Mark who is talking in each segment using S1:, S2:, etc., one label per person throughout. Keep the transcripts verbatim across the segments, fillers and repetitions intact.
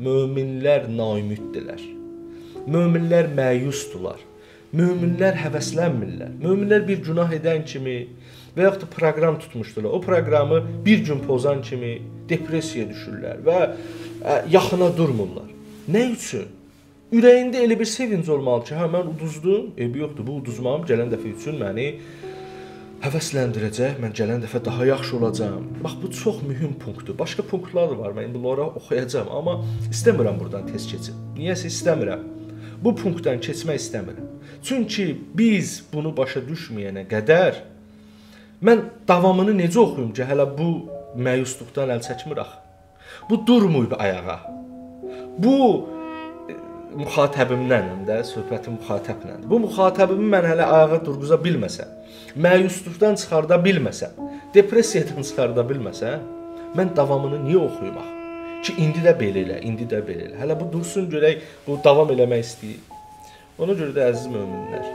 S1: möminlər naümiddirlər. Möminlər məyusdular. Möminlər həvəslənmirlər. Möminlər bir günah edən kimi və yaxud da proqram tutmuşdular. O proqramı bir gün pozan kimi depressiyaya düşürlər və yaxına durmurlar. Nə üçün? Ürəyində elə bir sevinc olmalı ki, hə, mən uduzdum, ebi yoxdur, bu uduzmam gələn dəfə üçün məni həvəsləndirəcək, mən gələn dəfə daha yaxşı olacağam. Bax, bu çox mühüm punktdur. Başqa punktlar da var, mən bunları oxuyacağam, amma istəmirəm buradan tez keçim. Niyəsə istəmirəm. Bu punktdan keçmək istəmirəm. Çünki biz bunu başa düşməyənə qədər mən davamını necə oxuyum ki, hələ bu məyusluqdan əl çəkmir axı. Bu durmuyub ayağa. Bu müxatəbimlənəm də, söhbətim müxatəblədir. Bu müxatəbimi mən hələ ayağa durğuza bilməsəm, məyusluqdan çıxarda bilməsəm, depressiyadan çıxarda bilməsəm, mən davamını niyə oxuyum axı? Ki, indi də belə elə, indi də belə elə. Hələ bu dursun görək, bu davam eləmək istəyir. Ona görə də əziz möminlər,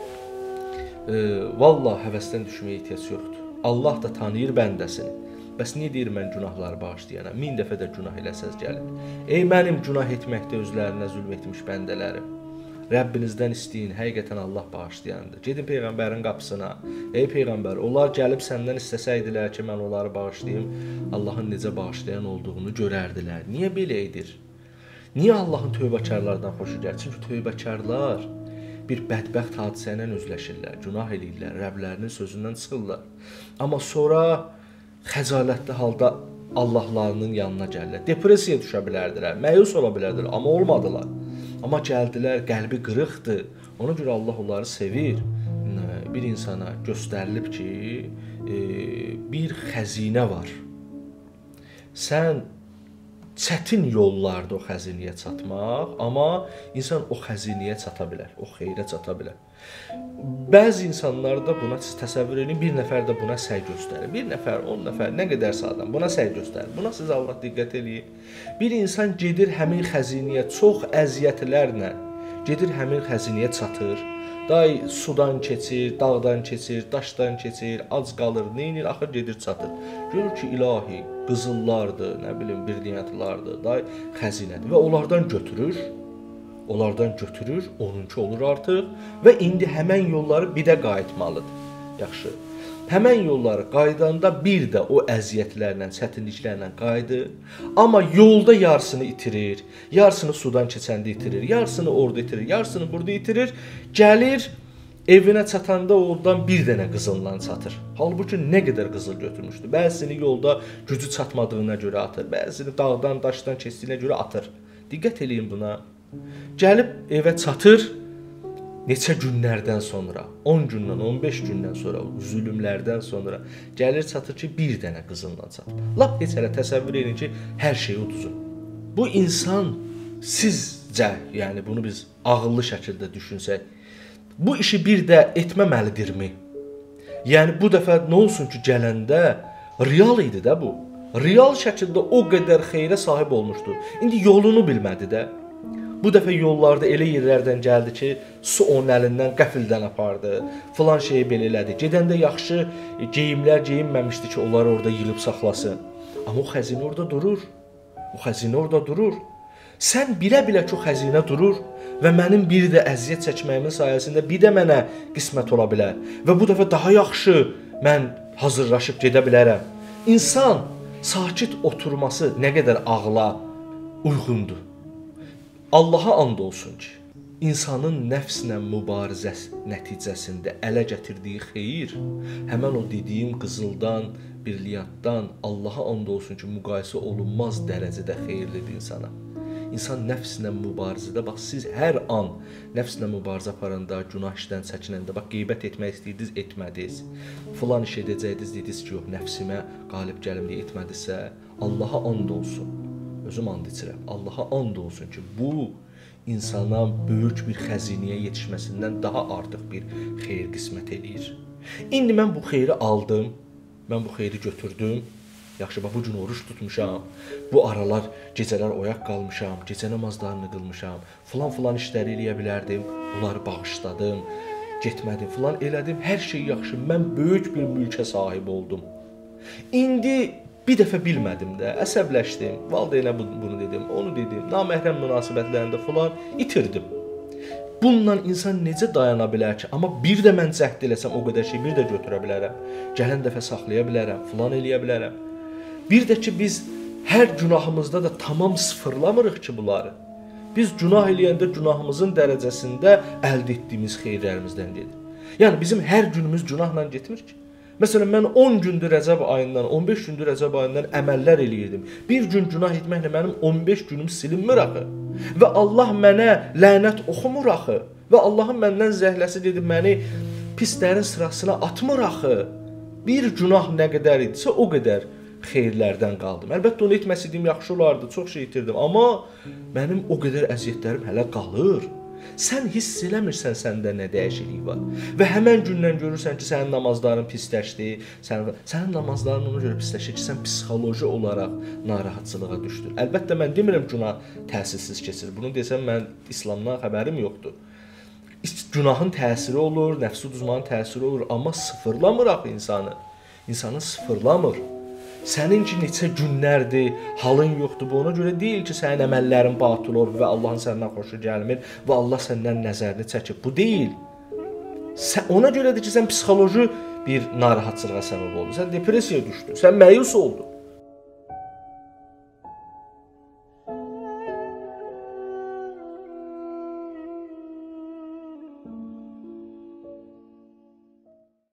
S1: e, vallahi həvəsdən düşməyə ehtiyac yoxdur. Allah da tanıyır bəndəsini. Bəs niyə deyir mən günahları bağışlayanam? Min dəfə də günah eləsəz gəlin. Ey mənim günah etməkdə özlərinə zülm etmiş bəndələrim. Rəbbinizdən istəyin, həqiqətən Allah bağışlayandır. Gedin Peyğəmbərin qapısına. Ey Peyğəmbər, onlar gəlib səndən istəsəydilər ki, mən onları bağışlayım, Allahın necə bağışlayan olduğunu görərdilər. Niyə belə edir? Niyə Allahın tövbəkarlardan xoşu gəlir? Çünki tövbəkarlar bir bədbəxt hadisə ilə üzləşirlər, günah eləyirlər, Rəblərinin sözündən çıxırlar. Amma sonra xəcalətli halda Allahlarının yanına gəlirlər. Depressiyaya düşə bilərdilər, məyus ola bilərdilər, amma olmadılar. Amma gəldilər, qəlbi qırıqdır. Ona görə Allah onları sevir. Bir insana göstərilib ki, bir xəzinə var. Sən çətin yollarda o xəzinəyə çatmaq, amma insan o xəzinəyə çata bilər, o xeyrə çata bilər. Bəzi insanlarda buna təsəvvür edin, bir nəfər də buna səy göstərir. Bir nəfər, on nəfər, nə qədərsə adam buna səy göstərir. Buna siz Allah diqqət eləyin. Bir insan gedir həmin xəzinəyə çox əziyyətlərlə, gedir həmin xəzinəyə çatır. Day sudan keçir, dağdan keçir, daşdan keçir, ac qalır, neynir, axır gedir çatır. Görür ki, ilahi, qızıllardır, nə bilim, birdiyyatlardır, day xəzinədir və onlardan götürür. Onlardan götürür, onunki olur artıq və indi həmən yolları bir də qayıtmalıdır. Yaxşı. Həmən yolları qaydanda bir də o əziyyətlərlə, çətinliklərlə qayıdır. Amma yolda yarısını itirir, yarısını sudan keçəndə itirir, yarısını orada itirir, yarısını burada itirir. Gəlir, evinə çatanda oradan bir dənə qızılla çatır. Halbuki nə qədər qızıl götürmüşdü. Bəzisini yolda gücü çatmadığına görə atır, bəzisini dağdan, daşdan keçdiyinə görə atır. Diqqət eləyin buna. Gəlib evə çatır, neçə günlərdən sonra, on gündən, on beş gündən sonra, zülümlərdən sonra gəlir çatır ki, bir dənə qızılla çatır. Lap heç hələ təsəvvür edin ki, hər şey uduzur. Bu insan sizcə, yəni bunu biz ağıllı şəkildə düşünsək, bu işi bir də etməməlidirmi? Yəni bu dəfə nə olsun ki, gələndə real idi də bu. Real şəkildə o qədər xeyrə sahib olmuşdu. İndi yolunu bilmədi də. Bu dəfə yollarda elə yerlərdən gəldi ki, su onun əlindən qəfildən apardı, filan şeyi belə elədi. Gedəndə yaxşı geyimlər geyinməmişdi ki, onları orada yığıb saxlasın. Amma o xəzinə orada durur. O xəzinə orada durur. Sən bilə-bilə ki, o xəzinə durur və mənim bir də əziyyət çəkməyimin sayəsində bir də mənə qismət ola bilər və bu dəfə daha yaxşı mən hazırlaşıb gedə bilərəm. İnsan sakit oturması nə qədər ağla uyğundur. Allaha and olsun ki, insanın nəfslə mübarizəsi nəticəsində ələ gətirdiyi xeyir, həmən o dediyim qızıldan, birliyatdan Allaha and olsun ki, müqayisə olunmaz dərəcədə xeyirlidir insana. İnsan nəfslə mübarizədə, bax siz hər an nəfslə mübarizə aparanda, günah işdən çəkinəndə, bax qeybət etmək istəyirdiniz, etmədiniz. Filan iş edəcəydiniz, dediniz ki, yox, nəfsimə qalib gəlim deyə etmədinizsə, Allaha and olsun. Özüm and içirəm. Allaha and olsun ki, bu insana böyük bir xəzinəyə yetişməsindən daha artıq bir xeyir qismət eləyir. İndi mən bu xeyri aldım, mən bu xeyri götürdüm. Yaxşı, bax, bu gün oruç tutmuşam, bu aralar gecələr oyaq qalmışam, gecə namazlarını qılmışam, filan-filan işləri eləyə bilərdim, onları bağışladım, getmədim, filan elədim, hər şey yaxşı, mən böyük bir mülkə sahib oldum. İndi Bir dəfə bilmədim də, əsəbləşdim, valideynə bunu dedim, onu dedim, naməhrəm münasibətlərində falan itirdim. Bununla insan necə dayana bilər ki? Amma bir də mən cəhd eləsəm o qədər şey bir də götürə bilərəm. Gələn dəfə saxlaya bilərəm, falan eləyə bilərəm. Bir də ki biz hər günahımızda da tamam sıfırlamırıq ki bunları. Biz günah eləyəndə günahımızın dərəcəsində əldə etdiyimiz xeyirlərimizdən gedir. Yəni bizim hər günümüz günahla getmir ki. Məsələn, mən on gündür Rəcəb ayından, on beş gündür Rəcəb ayından əməllər eləyirdim. Bir gün günah etməklə mənim on beş günüm silinmir axı. Və Allah mənə lənət oxumur axı. Və Allahın məndən zəhləsi dedi, məni pislərin sırasına atmır axı. Bir günah nə qədər idisə, o qədər xeyirlərdən qaldım. Əlbəttə, onu etməsəydim yaxşı olardı, çox şey itirdim. Amma mənim o qədər əziyyətlərim hələ qalır. Sən hiss eləmirsən səndə nə dəyişiklik var. Və həmən gündən görürsən ki, sənin namazların pisləşdi, sənin, sənin namazların ona görə pisləşir ki, sən psixoloji olaraq narahatçılığa düşdün. Əlbəttə, mən demirəm günah təsirsiz keçir. Bunu desəm, mən İslamdan xəbərim yoxdur. Günahın təsiri olur, nəfsi uduzmanın təsiri olur, amma sıfırlamır axı insanı. İnsanı sıfırlamır. Səninki neçə günlərdir, halın yoxdur. Bu ona görə deyil ki, sənin əməllərin batıl olur və Allahın səndən xoşu gəlmir və Allah səndən nəzərini çəkib. Bu deyil. Sən, ona görədir ki, sən psixoloji bir narahatçılığa səbəb oldun. Sən depressiyaya düşdün, sən məyus oldun.